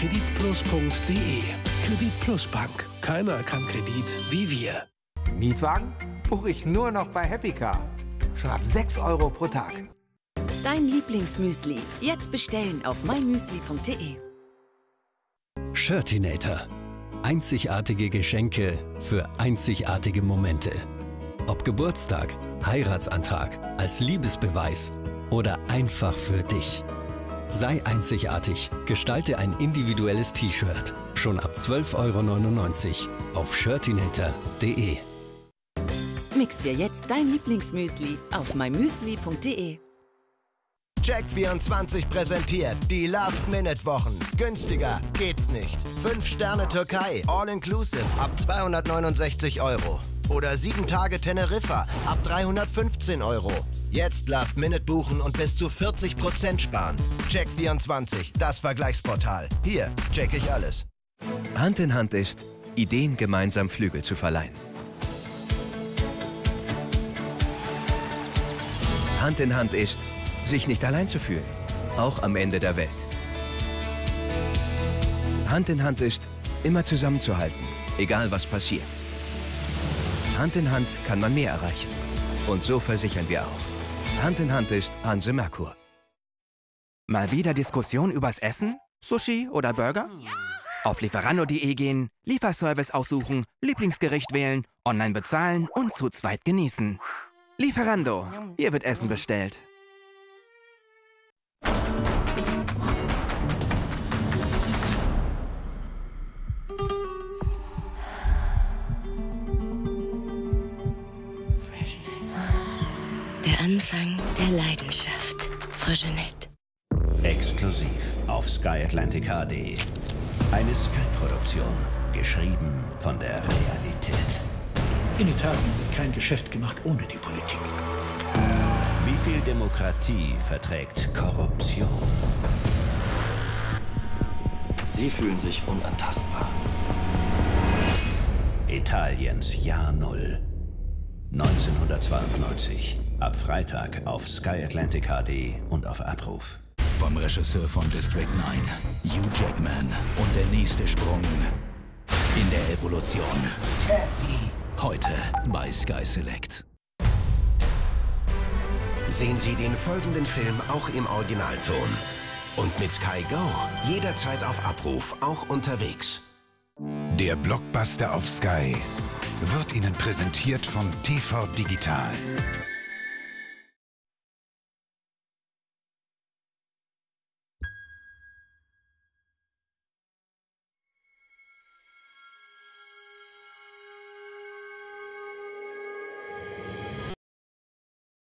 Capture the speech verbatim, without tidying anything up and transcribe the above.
kreditplus punkt de. Kreditplus Bank. Keiner kann Kredit wie wir. Mietwagen buche ich nur noch bei Happy Car. Schon ab sechs Euro pro Tag. Dein Lieblingsmüsli. Jetzt bestellen auf meinmüsli punkt de. Shirtinator. Einzigartige Geschenke für einzigartige Momente. Ob Geburtstag, Heiratsantrag, als Liebesbeweis oder einfach für dich. Sei einzigartig. Gestalte ein individuelles T-Shirt. Schon ab zwölf Euro neunundneunzig auf shirtinator punkt de. Mix dir jetzt dein Lieblingsmüsli auf meinmüsli punkt de. Check vierundzwanzig präsentiert die Last-Minute-Wochen. Günstiger geht's nicht. fünf Sterne Türkei, all-inclusive ab zweihundertneunundsechzig Euro. Oder sieben Tage Teneriffa ab dreihundertfünfzehn Euro. Jetzt Last-Minute buchen und bis zu vierzig Prozent sparen. Check vierundzwanzig, das Vergleichsportal. Hier check ich alles. Hand in Hand ist, Ideen gemeinsam Flügel zu verleihen. Hand in Hand ist, sich nicht allein zu fühlen, auch am Ende der Welt. Hand in Hand ist, immer zusammenzuhalten, egal was passiert. Hand in Hand kann man mehr erreichen. Und so versichern wir auch. Hand in Hand ist Hanse Merkur. Mal wieder Diskussion übers Essen? Sushi oder Burger? Auf Lieferando punkt de gehen, Lieferservice aussuchen, Lieblingsgericht wählen, online bezahlen und zu zweit genießen. Lieferando, hier wird Essen bestellt. Der Anfang der Leidenschaft. Freshenette. Exklusiv auf Sky Atlantic H D. Eine Sky-Produktion, geschrieben von der Realität. In Italien wird kein Geschäft gemacht ohne die Politik. Wie viel Demokratie verträgt Korruption? Sie fühlen sich unantastbar. Italiens Jahr Null. neunzehnhundertzweiundneunzig. Ab Freitag auf Sky Atlantic H D und auf Abruf. Vom Regisseur von District neun, Hugh Jackman. Und der nächste Sprung in der Evolution. Heute bei Sky Select. Sehen Sie den folgenden Film auch im Originalton. Und mit Sky Go jederzeit auf Abruf, auch unterwegs. Der Blockbuster auf Sky wird Ihnen präsentiert von T V Digital.